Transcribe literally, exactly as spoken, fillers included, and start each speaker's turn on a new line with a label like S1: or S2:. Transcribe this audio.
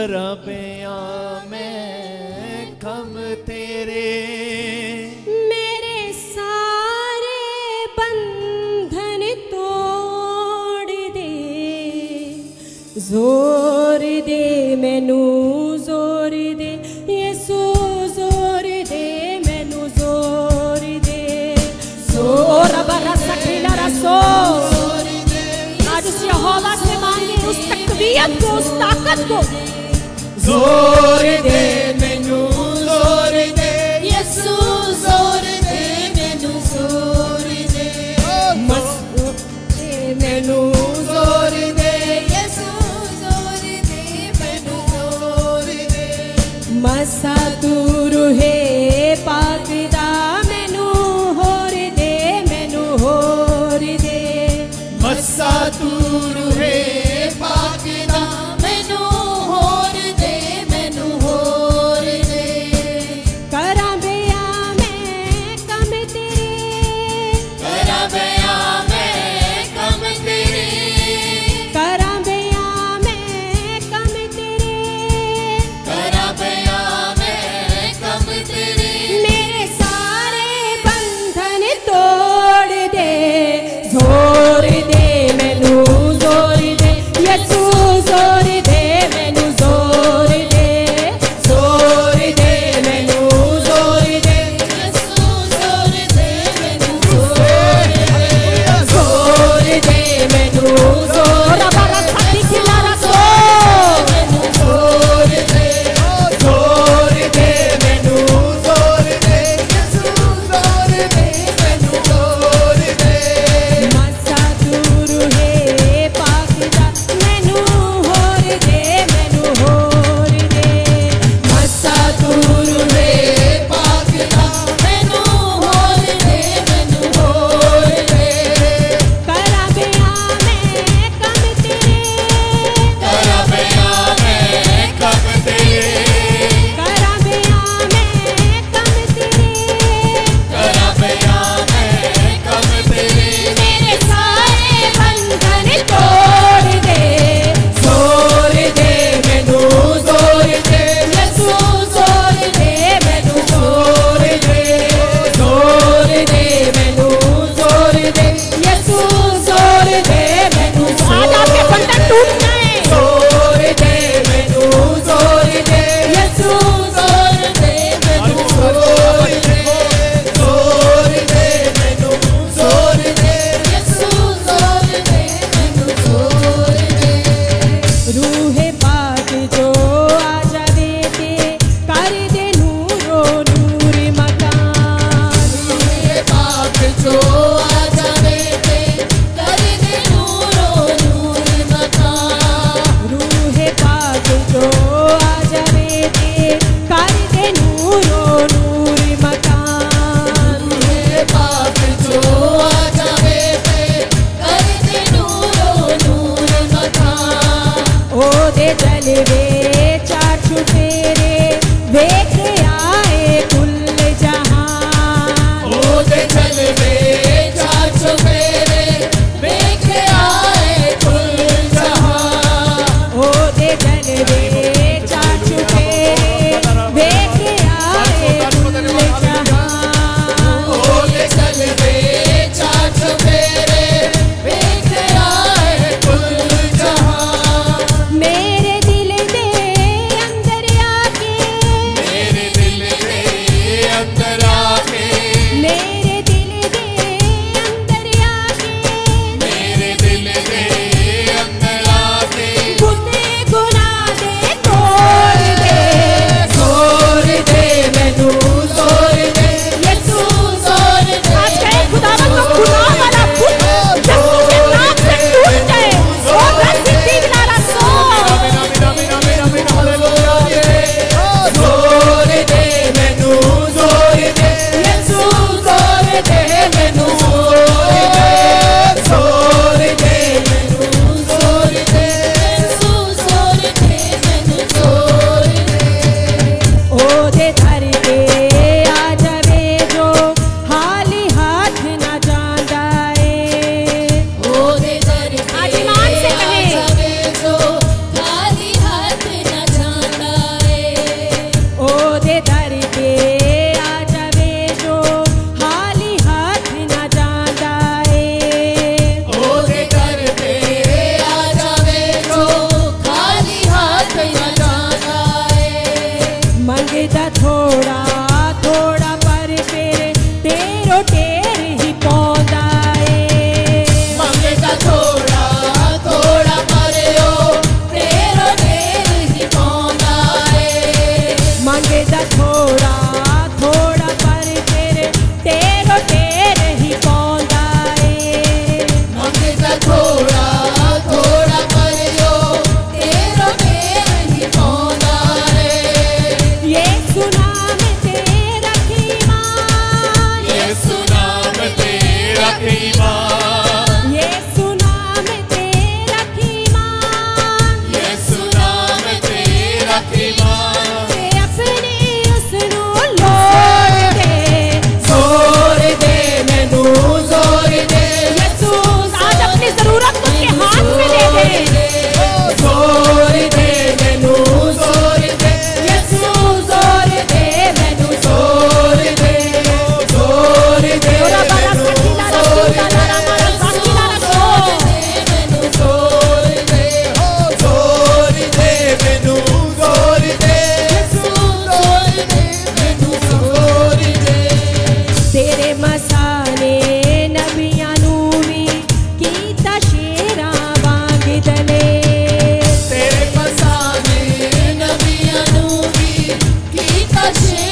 S1: करा पिया मैं कम तेरे,
S2: मेरे सारे बंधन तोड़ दे, जोर दे मैनू जोर दे यसू, जोर दे मैनू जोर दे, जोर बरा सखीला रसो। आज उस यहोवा से मांगे उस तकवीयत को, उस ताकत को।
S1: जोर दे मैनू जोर दे
S2: यसू, जोर दे मैनू जोर दे, मसूर दे मैनू जोर दे यसू, जोर दे मैनू जोर दे, मसा तू रूहे पाक दा मैनू होर दे, मैनू होर दे,
S1: मसा तू रूहे पाक दा
S2: मैनू होर दे, मैनू होर दे, करा बिया मैं कम तेरे,
S1: करा बिया मैं कम तेरे,
S2: करा बिया मैं कम तेरे,
S1: करा बिया मैं कम
S2: मंगदा थोड़ा थोड़ा पर तेरे तेरो टेर ही पौंदा ए
S1: मंगदा थोड़ा थोड़ा पर ओ तेरो ढेर ही पौंदा ए
S2: मंगदा थोड़ा थोड़ा पर तेरे तेरो टेर ही पौंदा ए
S1: मंगदा थोड़ा थोड़ा पर ओ तेरो ढेर ही पौंदा ए
S2: यीशु नाम तेरा ईमान
S1: यीशु नाम तेरा ईमान
S2: यीशु नाम तेरा ईमान
S1: यीशु नाम तेरा ईमान
S2: ते अपने उसनु लोड़ दे
S1: जोर दे मैनू जोर दे
S2: यीशु आज अपनी जरूरत उसके हाथ में दे दे
S1: जोर दे मैनू जोर दे
S2: यीशु जोर दे मैनू
S1: जोर दे जोर दे
S2: ओरा बारा सकीला रसूला लारा मारा सकीला रसूल
S1: मैनू जोर दे जोर दे मैनू जोर दे जोर दे मैनू जोर दे
S2: तेरे मसाले नबियां नू भी कीता शेरा वांग दले
S1: तेरे मसाले नबियां नू भी कीता शेरा